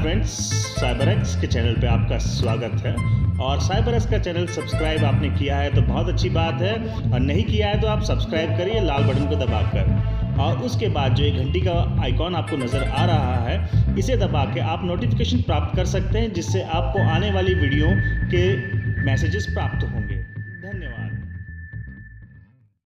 Friends, साइबरएक्स के channel पे आपका स्वागत है। और साइबरएक्स का चैनल सब्सक्राइब आपने किया है तो बहुत अच्छी बात है, और नहीं किया है तो आप सब्सक्राइब करिए लाल बटन को दबाकर। और उसके बाद जो एक घंटी का आइकॉन आपको नज़र आ रहा है, इसे दबा के आप नोटिफिकेशन प्राप्त कर सकते हैं, जिससे आपको आने वाली वीडियो के मैसेजेस प्राप्त होंगे।